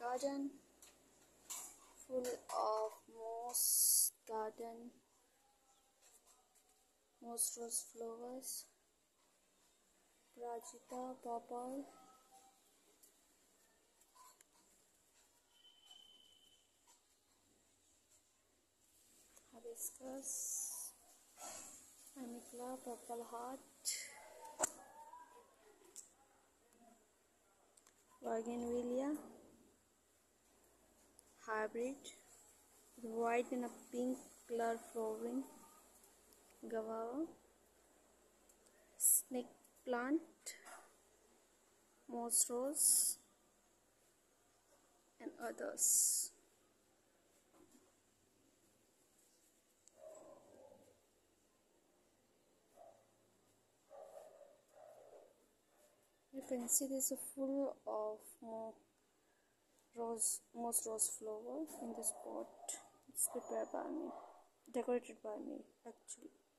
garden full of moss rose flowers, Prajita purple, hibiscus, amicula, purple heart, bougainvillea, hybrid, white and a pink color flowering, guava, snake plant, moss rose, and others. You can see this is full of moss rose flower in this pot. It's prepared by me, decorated by me actually.